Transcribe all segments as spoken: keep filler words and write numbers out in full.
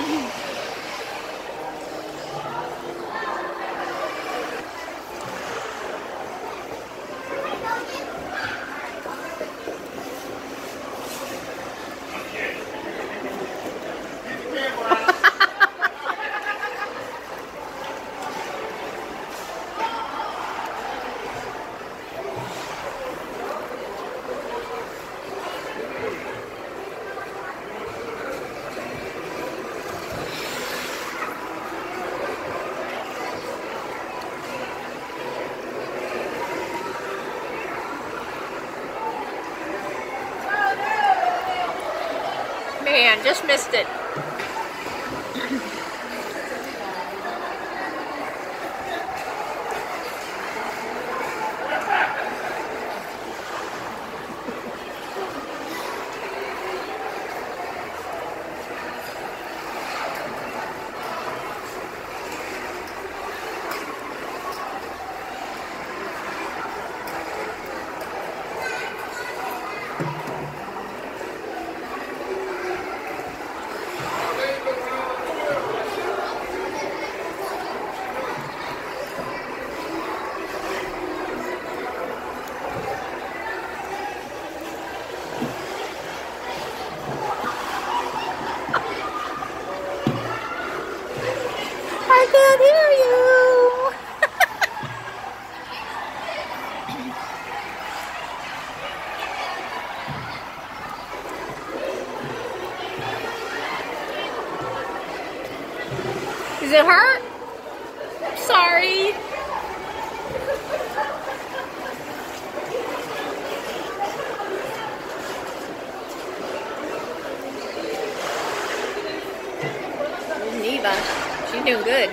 Man, just missed it. I can't hear you. Does it hurt? I'm sorry. Neva, she's doing good.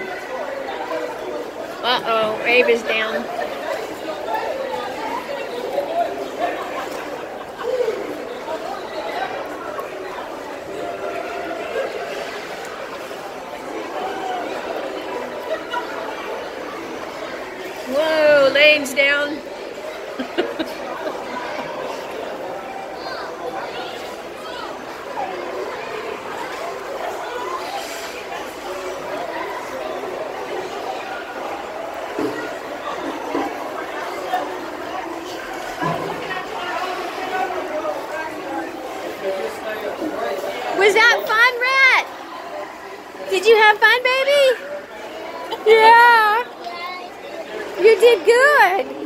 Uh-oh, Abe is down. Whoa, Lane's down. Was that fun, Rat? Did you have fun, baby? Yeah. You did good.